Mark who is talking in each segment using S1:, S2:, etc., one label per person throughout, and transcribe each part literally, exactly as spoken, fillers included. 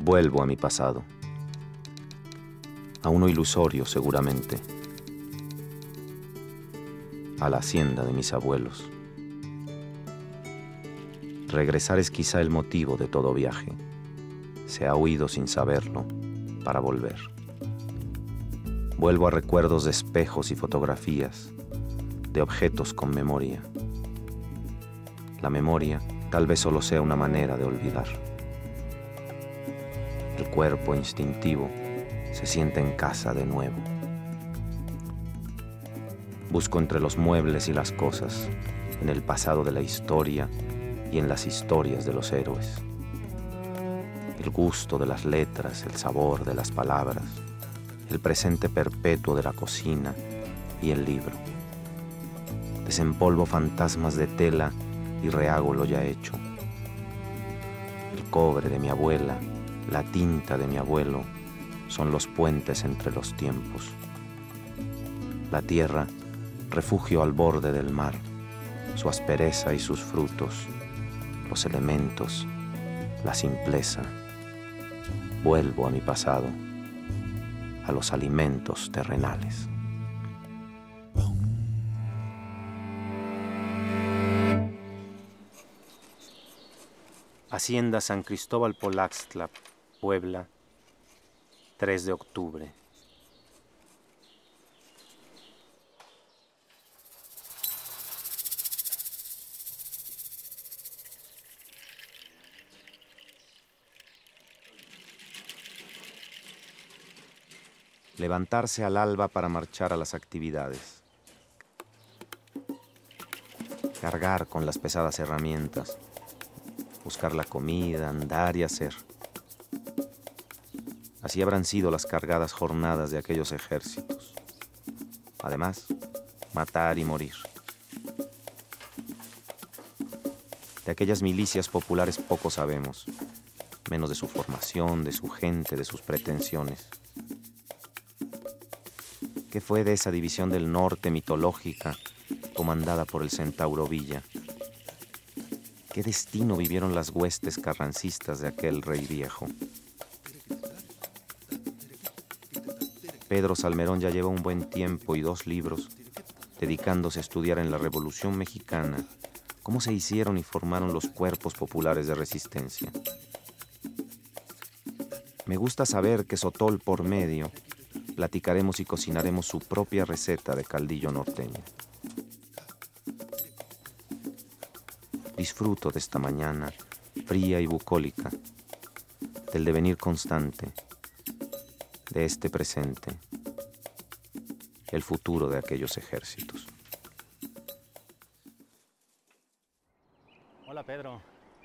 S1: Vuelvo a mi pasado, a uno ilusorio seguramente, a la hacienda de mis abuelos. Regresar es quizá el motivo de todo viaje. Se ha huido sin saberlo para volver. Vuelvo a recuerdos de espejos y fotografías, de objetos con memoria. La memoria tal vez solo sea una manera de olvidar. El cuerpo instintivo se siente en casa de nuevo. Busco entre los muebles y las cosas, en el pasado de la historia y en las historias de los héroes. El gusto de las letras, el sabor de las palabras, el presente perpetuo de la cocina y el libro. Desempolvo fantasmas de tela y rehago lo ya hecho. El cobre de mi abuela, la tinta de mi abuelo, son los puentes entre los tiempos. La tierra, refugio al borde del mar, su aspereza y sus frutos, los elementos, la simpleza. Vuelvo a mi pasado, a los alimentos terrenales. Hacienda San Cristóbal Polaxtla, Puebla, tres de octubre. Levantarse al alba para marchar a las actividades. Cargar con las pesadas herramientas. Buscar la comida, andar y hacer. Así habrán sido las cargadas jornadas de aquellos ejércitos. Además, matar y morir. De aquellas milicias populares poco sabemos, menos de su formación, de su gente, de sus pretensiones. ¿Qué fue de esa división del norte mitológica comandada por el centauro Villa? ¿Qué destino vivieron las huestes carrancistas de aquel rey viejo? Pedro Salmerón ya lleva un buen tiempo y dos libros dedicándose a estudiar en la Revolución Mexicana cómo se hicieron y formaron los cuerpos populares de resistencia. Me gusta saber que sotol por medio platicaremos y cocinaremos su propia receta de caldillo norteño. Disfruto de esta mañana fría y bucólica, del devenir constante, de este presente, el futuro de aquellos ejércitos.
S2: Hola Pedro,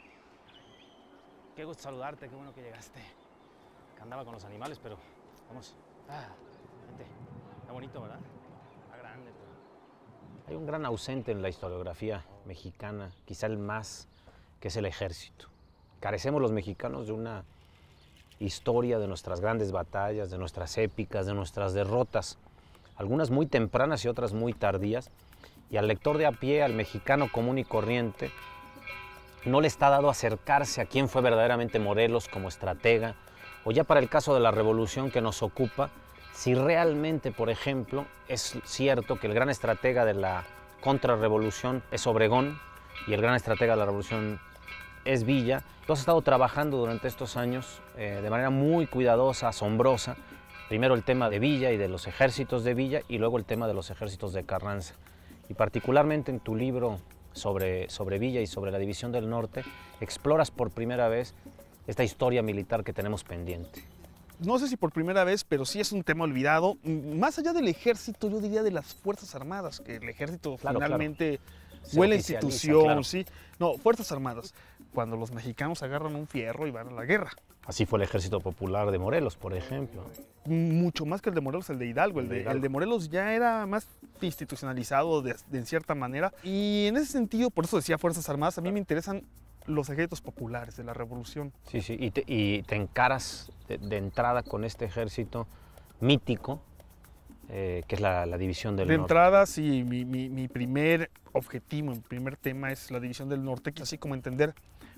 S2: qué gusto saludarte, qué bueno que llegaste. Que andaba con los animales, pero vamos. Ah, vente. Está bonito, ¿verdad? Está grande, pero... Hay un gran ausente en la historiografía mexicana, quizá el más, que es el ejército. Carecemos los mexicanos de una historia de nuestras grandes batallas, de nuestras épicas, de nuestras derrotas, algunas muy tempranas y otras muy tardías, y al lector de a pie, al mexicano común y corriente, no le está dado acercarse a quién fue verdaderamente Morelos como estratega, o ya para el caso de la revolución que nos ocupa, si realmente, por ejemplo, es cierto que el gran estratega de la contrarrevolución es Obregón y el gran estratega de la revolución es Villa. Tú has estado trabajando durante estos años eh, de manera muy cuidadosa, asombrosa, primero el tema de Villa y de los ejércitos de Villa y luego el tema de los ejércitos de Carranza. Y particularmente en tu libro sobre, sobre Villa y sobre la División del Norte, exploras por primera vez esta historia militar que tenemos pendiente.
S3: No sé si por primera vez, pero sí es un tema olvidado. Más allá del ejército, yo diría de las Fuerzas Armadas, que el ejército
S2: claro,
S3: finalmente
S2: claro.
S3: fue la institución,
S2: claro.
S3: sí. No, Fuerzas Armadas, cuando los mexicanos agarran un fierro y van a la guerra.
S2: Así fue el Ejército Popular de Morelos, por ejemplo.
S3: Mucho más que el de Morelos, el de Hidalgo. El de, el de Morelos ya era más institucionalizado de, de cierta manera. Y en ese sentido, por eso decía Fuerzas Armadas, a mí me interesan los ejércitos populares de la revolución.
S2: Sí, sí, y te, y te encaras de, de entrada con este ejército mítico, eh, que es la, la División del
S3: de
S2: Norte.
S3: De entrada, sí, mi, mi, mi primer objetivo, mi primer tema es la División del Norte, así como entender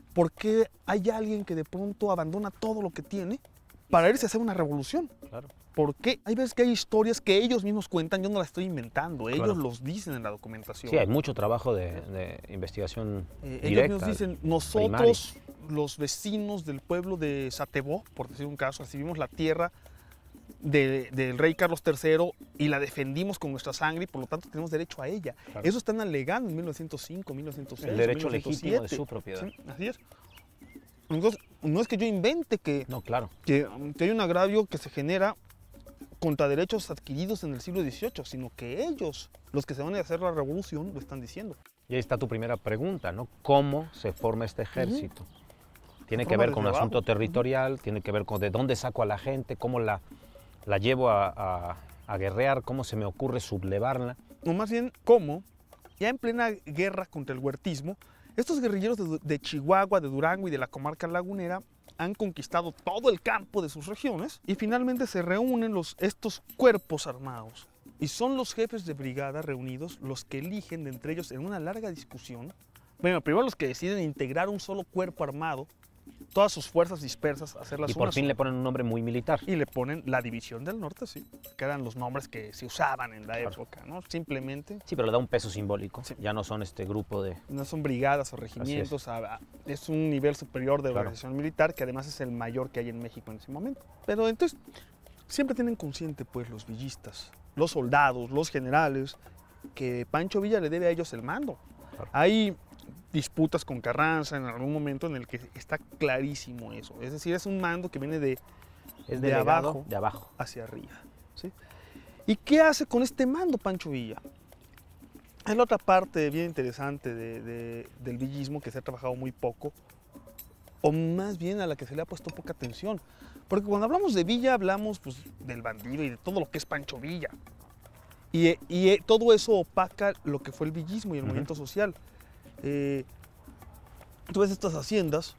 S3: ¿Por qué hay alguien que de pronto abandona todo lo que tiene para irse a hacer una revolución?
S2: Claro.
S3: ¿Por qué? Hay veces que hay historias que ellos mismos cuentan, yo no las estoy inventando, ellos
S2: Claro.
S3: los dicen en la documentación.
S2: Sí, hay mucho trabajo de, de investigación
S3: Eh,
S2: directa.
S3: ellos nos dicen, nosotros, los vecinos del pueblo de Satebó, por decir un caso, recibimos la tierra de, del rey Carlos tercero y la defendimos con nuestra sangre y por lo tanto tenemos derecho a ella.
S2: Claro.
S3: Eso están alegando en mil novecientos cinco, mil novecientos seis,
S2: El derecho
S3: mil novecientos siete.
S2: legítimo de su propiedad.
S3: Sí, así es. Entonces, no es que yo invente que,
S2: No, claro.
S3: que, que hay un agravio que se genera contra derechos adquiridos en el siglo dieciocho, sino que ellos, los que se van a hacer la revolución, lo están diciendo.
S2: Y ahí está tu primera pregunta, ¿no? ¿Cómo se forma este ejército? Tiene
S3: Se
S2: que
S3: forma
S2: ver con un
S3: desde
S2: asunto
S3: abajo.
S2: territorial, tiene que ver con de dónde saco a la gente, cómo la, la llevo a, a, a guerrear, cómo se me ocurre sublevarla.
S3: O más bien, cómo, ya en plena guerra contra el huertismo, estos guerrilleros de, de Chihuahua, de Durango y de la comarca lagunera han conquistado todo el campo de sus regiones y finalmente se reúnen los, estos cuerpos armados. Y son los jefes de brigada reunidos los que eligen de entre ellos en una larga discusión. Bueno, primero los que deciden integrar un solo cuerpo armado, todas sus fuerzas dispersas, hacerlas
S2: Y por
S3: una
S2: fin
S3: sola.
S2: le ponen un nombre muy militar.
S3: Y le ponen la División del Norte, sí, que eran los nombres que se usaban en la
S2: Claro.
S3: época, ¿no? Simplemente
S2: Sí, pero le da un peso simbólico.
S3: Sí.
S2: Ya no son este grupo de...
S3: no son brigadas o regimientos, a- a- es un nivel superior de
S2: Claro.
S3: organización militar que además es el mayor que hay en México en ese momento. Pero entonces siempre tienen consciente pues los villistas, los soldados, los generales, que Pancho Villa le debe a ellos el mando.
S2: Claro.
S3: Hay disputas con Carranza en algún momento en el que está clarísimo eso, es decir, es un mando que viene de,
S2: Es
S3: de
S2: delegado
S3: abajo
S2: de abajo.
S3: hacia arriba. ¿Sí? ¿Y qué hace con este mando Pancho Villa? Es la otra parte bien interesante de- de- del villismo que se ha trabajado muy poco, o más bien a la que se le ha puesto poca atención. Porque cuando hablamos de Villa hablamos pues, del bandido y de todo lo que es Pancho Villa. Y, y todo eso opaca lo que fue el villismo y el
S2: Ujú.
S3: movimiento social. Eh, tú ves estas haciendas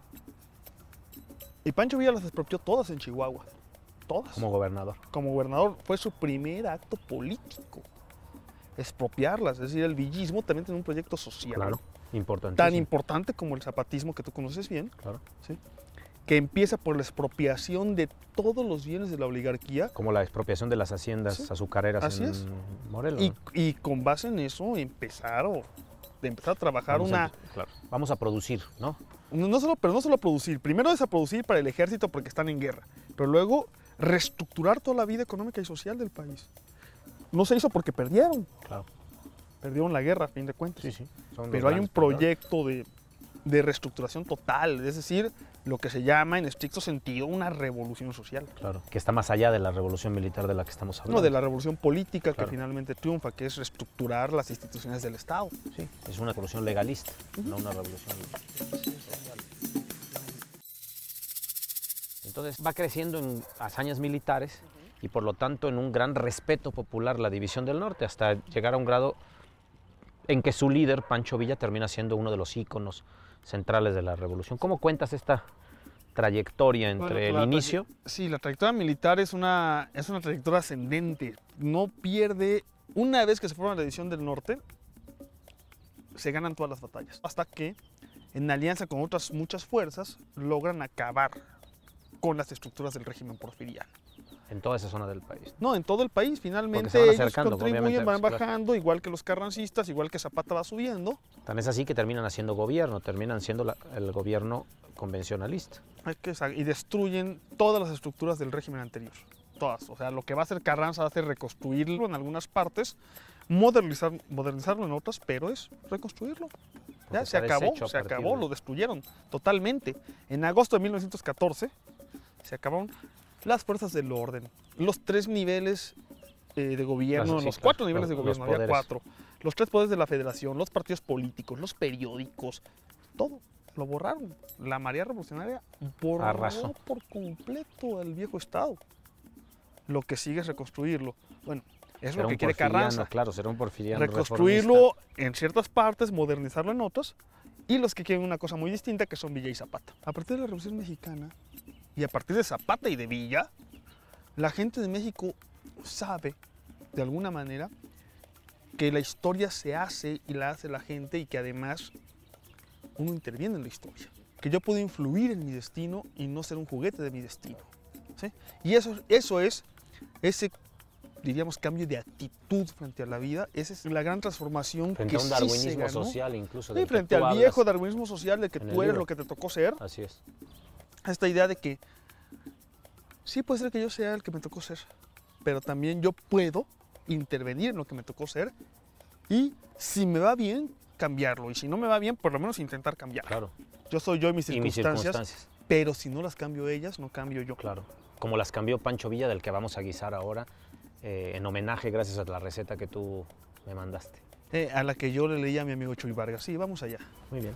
S3: y Pancho Villa las expropió todas en Chihuahua. Todas
S2: Como gobernador.
S3: como gobernador, fue su primer acto político, expropiarlas. Es decir, el villismo también tiene un proyecto social
S2: Claro. Importante.
S3: tan importante como el zapatismo que tú conoces bien,
S2: Claro.
S3: ¿sí? Que empieza por la expropiación de todos los bienes de la oligarquía
S2: Como la expropiación de las haciendas
S3: Sí.
S2: azucareras
S3: Así
S2: en
S3: es.
S2: Morelos.
S3: y,
S2: ¿no?
S3: y con base en eso empezaron, de empezar a trabajar
S2: Vamos
S3: una...
S2: a, claro, vamos a producir, ¿no?
S3: No, no solo, pero no solo producir, primero es a producir para el ejército porque están en guerra, pero luego reestructurar toda la vida económica y social del país. No se hizo porque perdieron,
S2: Claro.
S3: perdieron la guerra a fin de cuentas.
S2: Sí, sí. Son los
S3: Pero hay un
S2: grandes perdedores.
S3: proyecto de, de reestructuración total, es decir, lo que se llama en estricto sentido una revolución social.
S2: Claro. Que está más allá de la revolución militar de la que estamos hablando.
S3: No, de la revolución política
S2: Claro.
S3: que finalmente triunfa, que es reestructurar las instituciones del Estado.
S2: Sí, es una revolución legalista, no una revolución social. Entonces va creciendo en hazañas militares y por lo tanto en un gran respeto popular la División del Norte, hasta llegar a un grado en que su líder, Pancho Villa, termina siendo uno de los íconos centrales de la revolución. ¿Cómo cuentas esta trayectoria entre
S3: Bueno,
S2: el
S3: la
S2: inicio?
S3: traye- Sí, la trayectoria militar es una, es una trayectoria ascendente. No pierde, una vez que se forma la División del Norte, se ganan todas las batallas. Hasta que, en alianza con otras muchas fuerzas, logran acabar con las estructuras del régimen porfiriano.
S2: En toda esa zona del país.
S3: No, en todo el país, finalmente
S2: se van
S3: ellos
S2: acercando,
S3: contribuyen,
S2: obviamente,
S3: van
S2: pues, claro.
S3: bajando, igual que los carrancistas, igual que Zapata va subiendo.
S2: Tan es así que terminan haciendo gobierno, terminan siendo la- el gobierno convencionalista.
S3: Hay que sa- y destruyen todas las estructuras del régimen anterior. Todas. O sea, lo que va a hacer Carranza va a ser reconstruirlo en algunas partes, modernizar, modernizarlo en otras, pero es reconstruirlo. Ya
S2: Porque
S3: se
S2: está
S3: acabó,
S2: deshecho a
S3: se
S2: partir
S3: acabó,
S2: de-
S3: lo destruyeron totalmente. En agosto de mil novecientos catorce se acabaron las fuerzas del orden, los tres niveles eh, de gobierno,
S2: Las- sí,
S3: los
S2: claro,
S3: cuatro niveles de
S2: los-
S3: gobierno,
S2: los
S3: había
S2: poderes.
S3: cuatro, los tres poderes de la federación, los partidos políticos, los periódicos, todo lo borraron. La María Revolucionaria borró
S2: Arrasó.
S3: por completo al viejo Estado. Lo que sigue es reconstruirlo. Bueno, es
S2: Será
S3: lo que
S2: un
S3: quiere
S2: porfiriano,
S3: Carranza.
S2: claro, será un porfiriano
S3: Reconstruirlo en ciertas partes, modernizarlo en otras, y los que quieren una cosa muy distinta, que son Villa y Zapata. A partir de la Revolución Mexicana, y a partir de Zapata y de Villa, la gente de México sabe, de alguna manera, que la historia se hace y la hace la gente, y que además uno interviene en la historia. que yo puedo influir en mi destino y no ser un juguete de mi destino, ¿sí? Y eso, eso es ese, diríamos, cambio de actitud frente a la vida. Esa es la gran transformación
S2: frente
S3: que
S2: a un
S3: sí
S2: darwinismo
S3: se ganó.
S2: social incluso.
S3: Sí,
S2: del que
S3: frente
S2: tú
S3: al
S2: hablas
S3: viejo darwinismo social de que
S2: en
S3: tú
S2: el
S3: eres
S2: libro.
S3: lo que te tocó ser.
S2: Así es.
S3: Esta idea de que sí puede ser que yo sea el que me tocó ser, pero también yo puedo intervenir en lo que me tocó ser y si me va bien, cambiarlo. Y si no me va bien, por lo menos intentar cambiar.
S2: Claro.
S3: Yo soy yo y mis
S2: Y mis
S3: circunstancias,
S2: circunstancias.
S3: pero si no las cambio ellas, no cambio yo.
S2: Claro. Como las cambió Pancho Villa, del que vamos a guisar ahora, eh, en homenaje gracias a la receta que tú me mandaste.
S3: Eh, a la que yo le leí a mi amigo Chuy Vargas. Sí, vamos allá.
S2: Muy bien.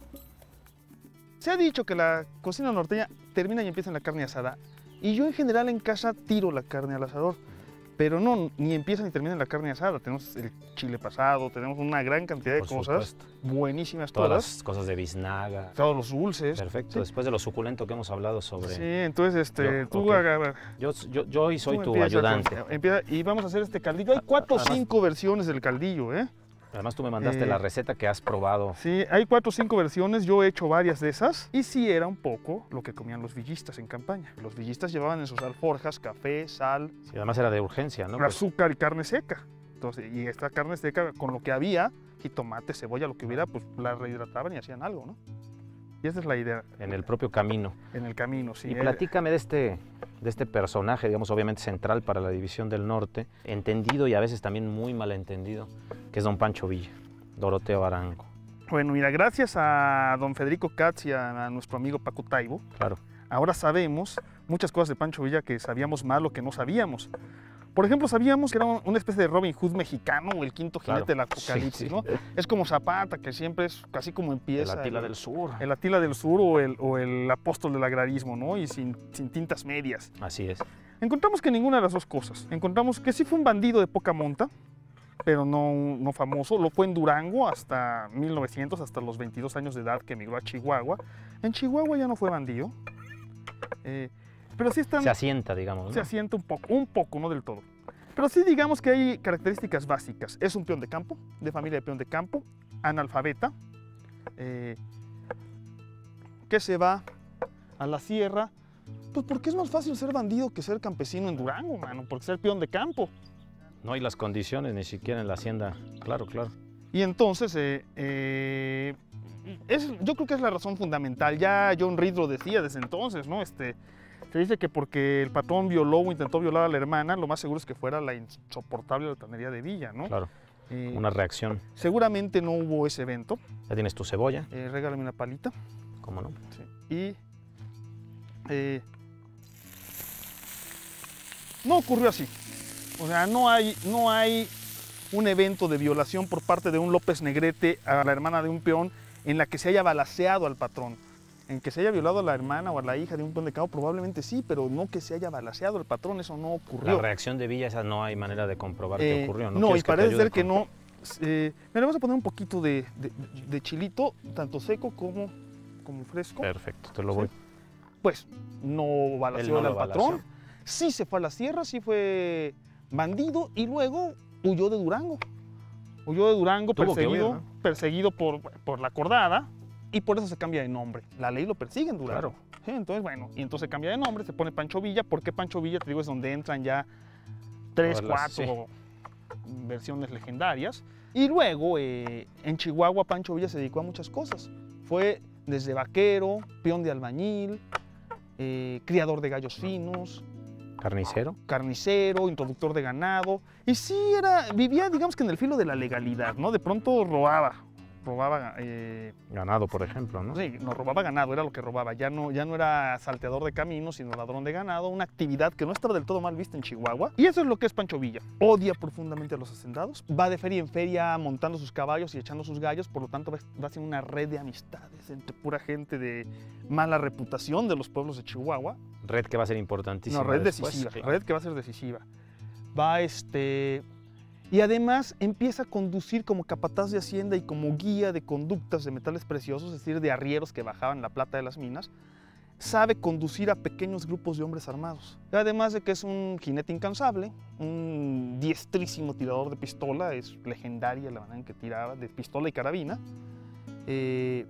S3: Se ha dicho que la cocina norteña termina y empieza en la carne asada. Y yo en general en casa tiro la carne al asador. Pero no, ni empieza ni termina en la carne asada. Tenemos el chile pasado, tenemos una gran cantidad de
S2: Por
S3: cosas
S2: supuesto.
S3: buenísimas
S2: Todas
S3: todas.
S2: las cosas de biznaga.
S3: Todos los dulces.
S2: Perfecto.
S3: Sí.
S2: Después de lo suculento que hemos hablado sobre...
S3: Sí, entonces este,
S2: Yo,
S3: tú
S2: ok.
S3: agarra-
S2: Yo, yo, yo hoy soy
S3: tú
S2: tu
S3: empieza
S2: ayudante.
S3: con- empieza- y vamos a hacer este caldillo. Hay cuatro o
S2: Además-
S3: cinco versiones del caldillo, ¿eh?
S2: Además tú me mandaste
S3: Eh,
S2: la receta que has probado.
S3: Sí, hay cuatro o cinco versiones, yo he hecho varias de esas. Y sí era un poco lo que comían los villistas en campaña. Los villistas llevaban en sus alforjas café, sal,
S2: Sí, además era de urgencia, ¿no? Pues,
S3: azúcar y carne seca. Entonces, y esta carne seca, con lo que había, jitomate, cebolla, lo que hubiera, pues la rehidrataban y hacían algo, ¿no? Y esa es la idea
S2: en el propio camino.
S3: en el camino, sí.
S2: Y
S3: Eh,
S2: platícame de este, de este personaje, digamos, obviamente central para la División del Norte, entendido y a veces también muy malentendido, que es don Pancho Villa, Doroteo Arango.
S3: Bueno, mira, gracias a don Federico Katz y a, a nuestro amigo Paco Taibo,
S2: Claro.
S3: ahora sabemos muchas cosas de Pancho Villa que sabíamos mal o que no sabíamos. Por ejemplo, sabíamos que era un- una especie de Robin Hood mexicano o el quinto
S2: Claro.
S3: jinete del apocalipsis,
S2: Sí, sí.
S3: ¿no? Es como Zapata, que siempre es casi como
S2: De
S3: empieza.
S2: la Tila
S3: el-
S2: del Sur.
S3: El Atila del Sur o el, o el apóstol del agrarismo, ¿no? Y sin, sin tintas medias.
S2: Así es.
S3: Encontramos que ninguna de las dos cosas. Encontramos que sí fue un bandido de poca monta, pero no, no famoso. Lo fue en Durango hasta mil novecientos, hasta los veintidós años de edad que emigró a Chihuahua. En Chihuahua ya no fue bandido. Eh, pero sí están...
S2: Se asienta, digamos, ¿no?
S3: Se asienta un poco, un poco, no del todo. Pero sí digamos que hay características básicas. Es un peón de campo, de familia de peón de campo, analfabeta, eh, que se va a la sierra, pues porque es más fácil ser bandido que ser campesino en Durango, mano, porque ser peón de campo.
S2: No hay las condiciones ni siquiera en la hacienda. Claro, claro.
S3: Y entonces, eh, eh, es, yo creo que es la razón fundamental. Ya John Reed lo decía desde entonces, ¿no? Este, se dice que porque el patrón violó o intentó violar a la hermana, lo más seguro es que fuera la insoportable altanería de Villa, ¿no?
S2: Claro.
S3: Eh,
S2: Una reacción.
S3: Seguramente no hubo ese evento.
S2: Ya tienes tu cebolla,
S3: Eh, regálame una palita.
S2: ¿cómo no?
S3: Sí. Y eh, no ocurrió así. O sea, no hay, no hay un evento de violación por parte de un López Negrete a la hermana de un peón en la que se haya balaceado al patrón. En que se haya violado a la hermana o a la hija de un peón de campo, probablemente sí, pero no que se haya balaceado al patrón, eso no ocurrió.
S2: La reacción de Villa, esa no hay manera de comprobar que
S3: Eh,
S2: ocurrió, ¿no?
S3: No, y
S2: ¿Quieres que te
S3: parece
S2: ayude
S3: ser que
S2: con-
S3: no. Eh, me le vamos a poner un poquito de, de- de chilito, tanto seco como, como fresco.
S2: Perfecto, te lo
S3: Sí.
S2: voy.
S3: Pues no balaceó
S2: Él no
S3: al
S2: lo
S3: patrón,
S2: balaceó.
S3: sí se fue a la sierra, sí fue bandido y luego huyó de Durango. Huyó de Durango
S2: Tuvo que
S3: perseguido,
S2: huir, ¿no?
S3: perseguido por, por la cordada y por eso se cambia de nombre. La ley lo persigue en Durango.
S2: Claro.
S3: Sí, entonces, bueno, y entonces cambia de nombre, se pone Pancho Villa, porque Pancho Villa, te digo, es donde entran ya tres,
S2: Todas las-
S3: cuatro versiones legendarias. Y luego, eh, en Chihuahua, Pancho Villa se dedicó a muchas cosas. Fue desde vaquero, peón de albañil, eh, criador de gallos finos,
S2: Carnicero.
S3: carnicero, introductor de ganado. Y sí, era, vivía, digamos que en el filo de la legalidad, ¿no? De pronto robaba, robaba, eh,
S2: Ganado, por ejemplo, ¿no?
S3: sí, no, robaba ganado, era lo que robaba. Ya no, ya no era salteador de caminos, sino ladrón de ganado, una actividad que no estaba del todo mal vista en Chihuahua. Y eso es lo que es Pancho Villa. Odia profundamente a los hacendados, va de feria en feria montando sus caballos y echando sus gallos, por lo tanto va va haciendo una red de amistades entre pura gente de mala reputación de los pueblos de Chihuahua.
S2: Red que va a ser importantísima.
S3: No, red
S2: después,
S3: decisiva,
S2: sí.
S3: red que va a ser decisiva. Va este... Y además empieza a conducir como capataz de hacienda y como guía de conductas de metales preciosos, es decir, de arrieros que bajaban la plata de las minas. Sabe conducir a pequeños grupos de hombres armados. Además de que es un jinete incansable, un diestrísimo tirador de pistola, es legendaria la manera en que tiraba, de pistola y carabina. Eh,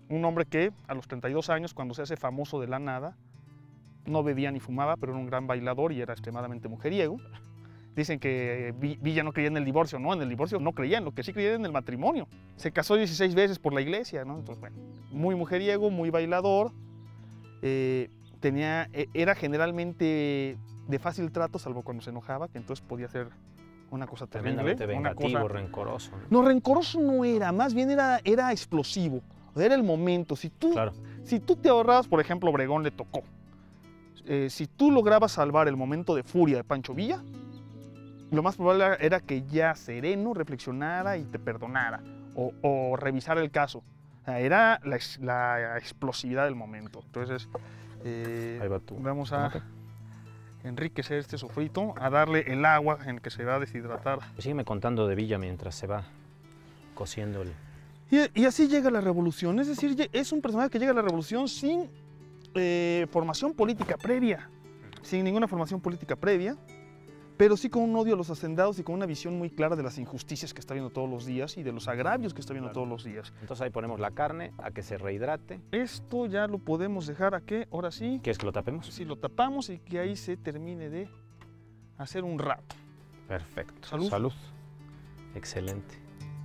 S3: Un hombre que a los treinta y dos años, cuando se hace famoso de la nada, no bebía ni fumaba, pero era un gran bailador y era extremadamente mujeriego. Dicen que Villa no creía en el divorcio, no, en el divorcio no creía, en lo que sí creía en el matrimonio. Se casó dieciséis veces por la iglesia, ¿no? Entonces, bueno, muy mujeriego, muy bailador, eh, tenía, era generalmente de fácil trato, salvo cuando se enojaba, que entonces podía ser una cosa terrible.
S2: Tremendamente vengativo,
S3: una cosa...
S2: rencoroso.
S3: ¿no? no, rencoroso no era, más bien era, era explosivo, era el momento. Si tú,
S2: claro.
S3: si tú te ahorrabas, por ejemplo, Obregón le tocó, eh, si tú lograbas salvar el momento de furia de Pancho Villa, lo más probable era que ya sereno reflexionara y te perdonara o, o revisara el caso. O sea, era la, la explosividad del momento. Entonces, eh,
S2: Ahí va tú.
S3: vamos a enriquecer este sofrito, a darle el agua en que se va a deshidratar.
S2: Sígueme contando de Villa mientras se va cociendo el...
S3: Y, y así llega la revolución. Es decir, es un personaje que llega a la revolución sin eh, formación política previa, sin ninguna formación política previa, pero sí con un odio a los hacendados y con una visión muy clara de las injusticias que está viendo todos los días y de los agravios que está viendo
S2: claro.
S3: todos los días.
S2: Entonces ahí ponemos la carne a que se rehidrate.
S3: Esto ya lo podemos dejar aquí, ahora sí.
S2: ¿Quieres que lo tapemos?
S3: Sí, lo tapamos y que ahí se termine de hacer un rato.
S2: Perfecto.
S3: Salud.
S2: Salud. Excelente.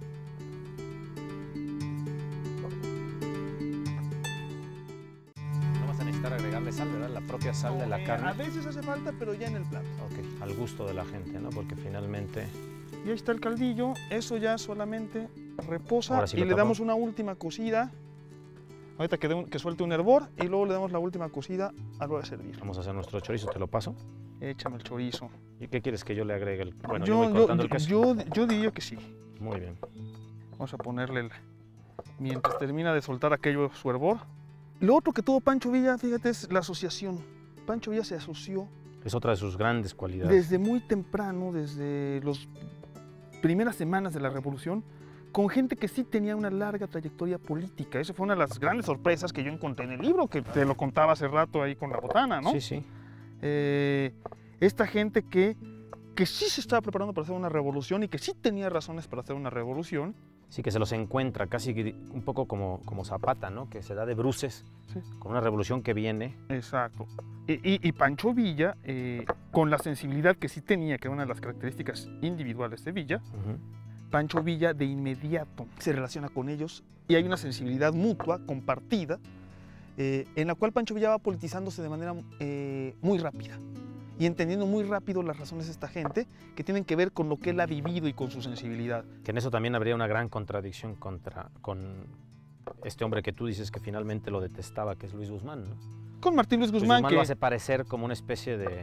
S2: No vas a necesitar agregarle sal, ¿verdad? La propia sal de la carne.
S3: A veces hace falta, pero ya en el plato.
S2: Ok, al gusto de la gente, ¿no? Porque finalmente...
S3: Y ahí está el caldillo, eso ya solamente reposa
S2: Sí
S3: y le
S2: tapamos.
S3: damos una última cocida. Ahorita que, de un, que suelte un hervor y luego le damos la última cocida a la hora de servir.
S2: Vamos a hacer nuestro chorizo, te lo paso.
S3: Échame el chorizo.
S2: ¿Y qué quieres que yo le agregue? El... Bueno,
S3: yo,
S2: yo, voy cortando
S3: yo,
S2: el queso.
S3: Yo, yo diría que sí.
S2: Muy bien.
S3: Vamos a ponerle, el, mientras termina de soltar aquello su hervor. Lo otro que tuvo Pancho Villa, fíjate, es la asociación. Pancho Villa se asoció
S2: Es otra de sus grandes cualidades.
S3: desde muy temprano, desde las primeras semanas de la Revolución, con gente que sí tenía una larga trayectoria política. Esa fue una de las grandes sorpresas que yo encontré en el libro, que te lo contaba hace rato ahí con la botana, ¿no?
S2: Sí, sí.
S3: Eh, esta gente que, que sí se estaba preparando para hacer una revolución y que sí tenía razones para hacer una revolución.
S2: Sí, que se los encuentra casi un poco como, como Zapata, ¿no? Que se da de bruces
S3: Sí.
S2: con una revolución que viene.
S3: Exacto. Y, y, y Pancho Villa, eh, con la sensibilidad que sí tenía, que era una de las características individuales de Villa,
S2: Uh-huh.
S3: Pancho Villa de inmediato se relaciona con ellos y hay una sensibilidad mutua, compartida, eh, en la cual Pancho Villa va politizándose de manera eh, muy rápida y entendiendo muy rápido las razones de esta gente que tienen que ver con lo que él ha vivido y con su sensibilidad.
S2: Que en eso también habría una gran contradicción contra, con este hombre que tú dices que finalmente lo detestaba, que es Luis Guzmán, ¿no?
S3: Con Martín Luis
S2: Luis
S3: Guzmán,
S2: Guzmán
S3: que
S2: lo hace parecer como una especie de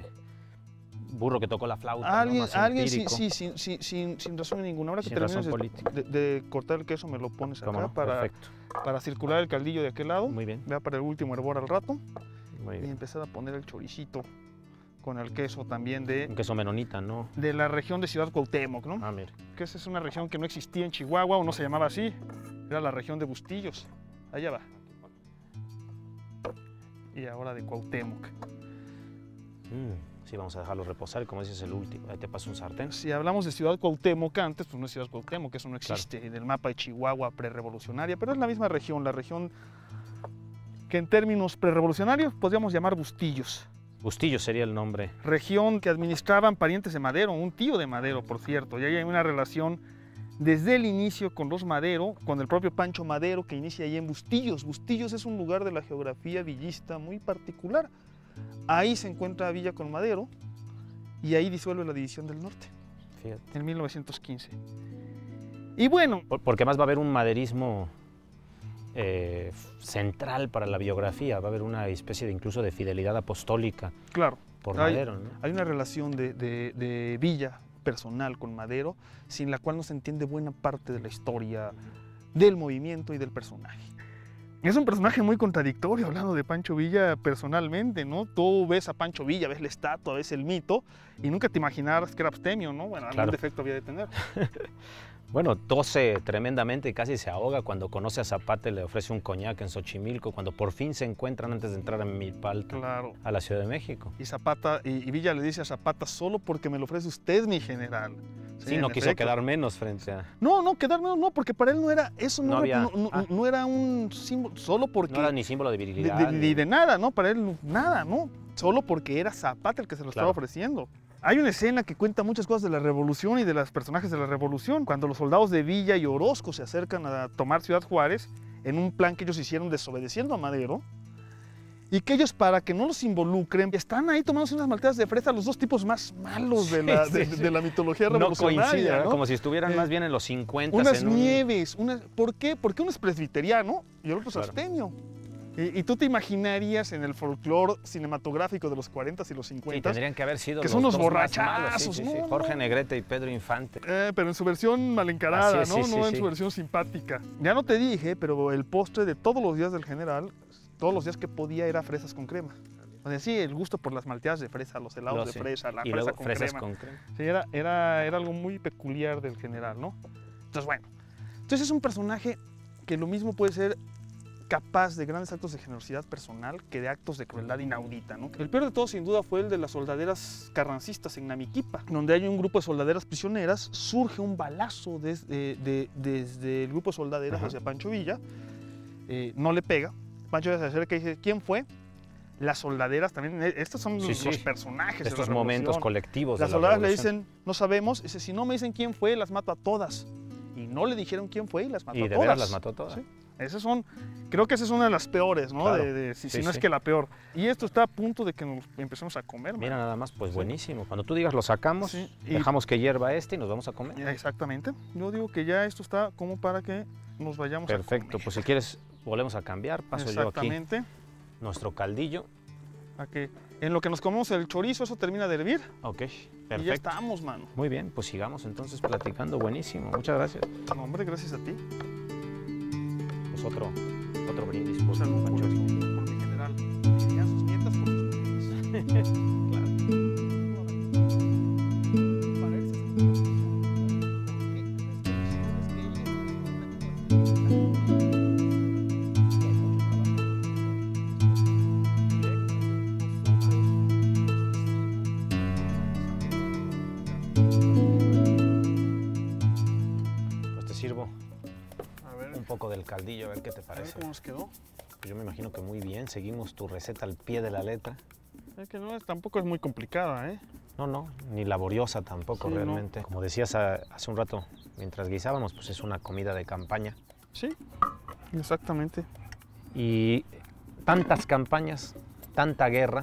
S2: burro que tocó la flauta,
S3: alguien,
S2: ¿no? Más
S3: alguien sí,
S2: empírico.
S3: sí, sin, sin, sin, sin razón ninguna. Ahora que
S2: Sin
S3: termines
S2: razón
S3: de,
S2: política.
S3: de, de cortar el queso, me lo pones
S2: ¿Cómo
S3: acá
S2: no?
S3: para,
S2: Perfecto.
S3: para circular el caldillo de aquel lado.
S2: Muy bien,
S3: Vea para el último hervor al rato.
S2: muy
S3: Y
S2: bien.
S3: empezar a poner el choricito con el queso también de,
S2: Un queso menonita, ¿no?
S3: de la región de Ciudad Cuauhtémoc, ¿no?
S2: Ah, mire.
S3: Que esa es una región que no existía en Chihuahua o no se llamaba así. Era la región de Bustillos. Allá va. Y ahora de Cuauhtémoc.
S2: Mm, sí, vamos a dejarlo reposar y como dices el último. Ahí te paso un sartén.
S3: Si hablamos de Ciudad Cuauhtémoc antes, pues no es Ciudad Cuauhtémoc, eso no existe en el mapa de Chihuahua prerevolucionaria, pero es la misma región, la región que en términos prerevolucionarios podríamos llamar Bustillos.
S2: Bustillo sería el nombre.
S3: Región que administraban parientes de Madero, un tío de Madero, por cierto, y ahí hay una relación desde el inicio con los Madero, con el propio Pancho Madero, que inicia ahí en Bustillos. Bustillos es un lugar de la geografía villista muy particular. Ahí se encuentra Villa con Madero y ahí disuelve la División del Norte,
S2: Fíjate.
S3: en mil novecientos quince. Y bueno,
S2: Por- Porque además va a haber un maderismo eh, central para la biografía. Va a haber una especie de incluso de fidelidad apostólica
S3: claro,
S2: por
S3: Hay-
S2: Madero, ¿no?
S3: hay una relación de, de- de Villa personal con Madero, sin la cual no se entiende buena parte de la historia del movimiento y del personaje. Es un personaje muy contradictorio, hablando de Pancho Villa personalmente, ¿no? Tú ves a Pancho Villa, ves la estatua, ves el mito, y nunca te imaginarás que era abstemio, ¿no? Bueno, algún
S2: Claro.
S3: defecto había de tener.
S2: Bueno, tose tremendamente y casi se ahoga cuando conoce a Zapata y le ofrece un coñac en Xochimilco, cuando por fin se encuentran antes de entrar a Milpalta,
S3: Claro.
S2: a la Ciudad de México.
S3: Y Zapata, y, y Villa le dice a Zapata, solo porque me lo ofrece usted, mi general.
S2: Sí,
S3: en
S2: no quiso
S3: efecto.
S2: quedar menos frente a...
S3: No, no, quedar menos no, porque para él no era, eso no,
S2: No
S3: era,
S2: había-
S3: no, no-
S2: ah.
S3: no era un símbolo, solo porque...
S2: No era ni símbolo de
S3: de,
S2: virilidad.
S3: de-
S2: ni-
S3: de- de nada, ¿no? Para él nada, ¿no? Solo porque era Zapata el que se lo
S2: Claro.
S3: estaba ofreciendo. Hay una escena que cuenta muchas cosas de la revolución y de los personajes de la revolución. Cuando los soldados de Villa y Orozco se acercan a tomar Ciudad Juárez, en un plan que ellos hicieron desobedeciendo a Madero, y que ellos, para que no los involucren, están ahí tomándose unas malteadas de fresa, los dos tipos más malos de la,
S2: Sí,
S3: de,
S2: sí, sí.
S3: de la mitología
S2: No
S3: revolucionaria.
S2: coincide, ¿verdad?
S3: ¿no?
S2: Como si estuvieran
S3: Eh,
S2: más bien en los cincuenta.
S3: Unas
S2: en un-
S3: nieves, unas, ¿por qué? Porque uno es presbiteriano y el otro es
S2: Claro.
S3: abstemio. Y, y tú te imaginarías en el folclore cinematográfico de los cuarenta y los
S2: Sí,
S3: cincuenta,
S2: tendrían que haber sido
S3: que
S2: los
S3: son unos
S2: dos más
S3: borrachazos,
S2: malos, sí, sí, sí.
S3: ¿no?
S2: Jorge Negrete y Pedro Infante.
S3: eh, pero en su versión mal encarada,
S2: Así es,
S3: ¿no?
S2: sí,
S3: no
S2: sí,
S3: en
S2: sí.
S3: su versión simpática. Ya no te dije, pero el postre de todos los días del general, todos los días que podía era fresas con crema. O sea, sí, el gusto por las malteadas de fresa, los helados
S2: Lo
S3: de
S2: sé.
S3: fresa, la
S2: Y
S3: fresa
S2: luego
S3: con
S2: fresas
S3: crema.
S2: con crema.
S3: Sí, era, era, era algo muy peculiar del general, ¿no? Entonces, bueno. Entonces es un personaje que lo mismo puede ser capaz de grandes actos de generosidad personal que de actos de crueldad inaudita, ¿no? El peor de todo, sin duda, fue el de las soldaderas carrancistas en Namiquipa, donde hay un grupo de soldaderas prisioneras, surge un balazo desde, de- desde el grupo de soldaderas
S2: Ajá.
S3: hacia Pancho Villa, eh, no le pega, Pancho Villa se acerca y dice, ¿quién fue? Las soldaderas también, eh, estos son
S2: Sí,
S3: los
S2: sí.
S3: personajes de
S2: Estos
S3: la
S2: momentos
S3: revolución.
S2: colectivos
S3: Las
S2: de la
S3: soldadas le
S2: revolución.
S3: dicen, no sabemos, dice, si no me dicen quién fue, las mato a todas. Y no le dijeron quién fue y las mató
S2: Y
S3: a
S2: de
S3: todas.
S2: veras las mató todas.
S3: Sí. Esas son, creo que esa es una de las peores, ¿no?
S2: Claro.
S3: De- de- si, si
S2: Sí,
S3: no es
S2: sí.
S3: que la peor. Y esto está a punto de que nos empecemos a comer.
S2: Mira
S3: mano.
S2: nada más, pues
S3: Sí.
S2: buenísimo. Cuando tú digas lo sacamos,
S3: Sí, y-
S2: dejamos que hierva este y nos vamos a comer.
S3: Exactamente. Yo digo que ya esto está como para que nos vayamos a
S2: Perfecto,
S3: comer.
S2: pues si quieres volvemos a cambiar. Paso yo aquí
S3: Exactamente.
S2: nuestro caldillo.
S3: A que en lo que nos comemos el chorizo, eso termina de hervir.
S2: Ok,
S3: Y ya
S2: perfecto.
S3: estamos, mano.
S2: Muy bien, pues sigamos entonces platicando. Buenísimo, muchas gracias.
S3: No, hombre, gracias a ti.
S2: Pues otro, otro brindis.
S3: Un
S2: por
S3: saludo por,
S2: Pancho Villa.
S3: por mi general. Y a sus nietas por sus mujeres.
S2: Claro.
S3: Para él se hace una revolución, porque esas decisiones que él
S2: Pues te sirvo
S3: A ver,
S2: un poco del caldillo, a ver qué te
S3: a ver
S2: parece.
S3: cómo nos quedó.
S2: Pues yo me imagino que muy bien, seguimos tu receta al pie de la letra.
S3: Es que no, es- tampoco es muy complicada, ¿eh?
S2: No, no, ni laboriosa tampoco
S3: Sí, no.
S2: realmente. Como decías a- hace un rato, mientras guisábamos, pues es una comida de campaña.
S3: Sí, exactamente.
S2: Y tantas campañas, tanta guerra,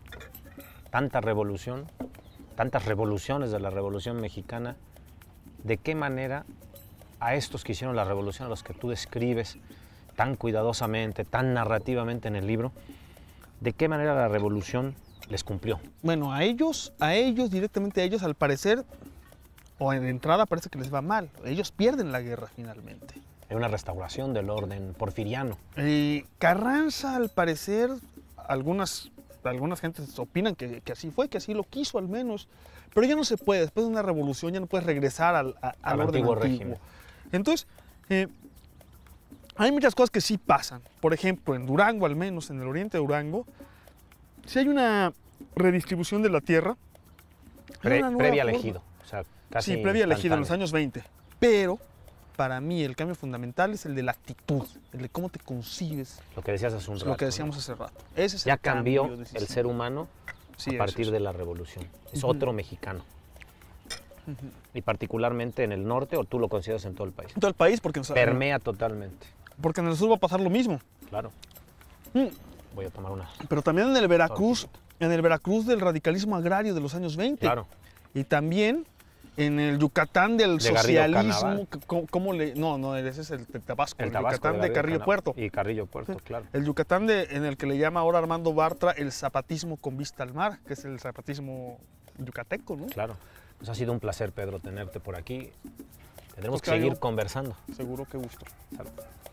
S2: tanta revolución, tantas revoluciones de la Revolución Mexicana, ¿de qué manera a estos que hicieron la revolución, a los que tú describes tan cuidadosamente, tan narrativamente en el libro, de qué manera la revolución les cumplió?
S3: Bueno, a ellos, a ellos, directamente a ellos, al parecer, o en entrada parece que les va mal. Ellos pierden la guerra finalmente.
S2: Era una restauración del orden porfiriano.
S3: Eh, Carranza, al parecer, algunas, algunas gentes opinan que, que así fue, que así lo quiso al menos, pero ya no se puede, después de una revolución ya no puedes regresar al, a- al
S2: Al
S3: orden
S2: antiguo
S3: antiguo.
S2: régimen.
S3: Entonces, eh, hay muchas cosas que sí pasan. Por ejemplo, en Durango, al menos en el oriente de Durango, sí hay una redistribución de la tierra.
S2: Pre-
S3: Una nueva
S2: previa al
S3: forma.
S2: ejido. O sea, casi
S3: Sí, previa al ejido en los
S2: instantáneo.
S3: años veinte. Pero para mí el cambio fundamental es el de la actitud, el de cómo te concibes,
S2: Lo que decías hace un rato.
S3: lo que
S2: ¿no?
S3: decíamos hace rato. Ese es
S2: Ya
S3: el
S2: cambió
S3: cambio
S2: el
S3: decisivo.
S2: ser humano
S3: Sí,
S2: a
S3: eso
S2: partir
S3: es.
S2: de la revolución. Es
S3: Ujú.
S2: otro mexicano.
S3: Ujú.
S2: Y particularmente en el norte, o tú lo consideras en todo el país.
S3: En todo el país, porque, nos-
S2: Permea totalmente.
S3: porque en el sur va a pasar lo mismo.
S2: Claro.
S3: Mm,
S2: Voy a tomar una.
S3: Pero también en el Veracruz, en el Veracruz del radicalismo agrario de los años veinte.
S2: Claro.
S3: Y también en el Yucatán del
S2: De Garrido
S3: socialismo.
S2: Canaval.
S3: que- ¿Cómo, cómo le.? No, no, ese es el de Tabasco.
S2: El
S3: El,
S2: Tabasco
S3: Yucatán de
S2: Garrido
S3: Carrillo
S2: Canaval.
S3: Puerto.
S2: Y Carrillo Puerto,
S3: Sí.
S2: claro.
S3: El Yucatán de, en el que le llama ahora Armando Bartra el zapatismo con vista al mar, que es el zapatismo yucateco, ¿no?
S2: Claro. Pues ha sido un placer, Pedro, tenerte por aquí. Tendremos que
S3: Tocayo.
S2: seguir conversando.
S3: Seguro que gusto.
S2: Salud.